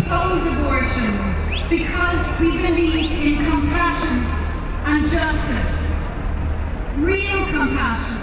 oppose abortion because we believe in compassion and justice. Real compassion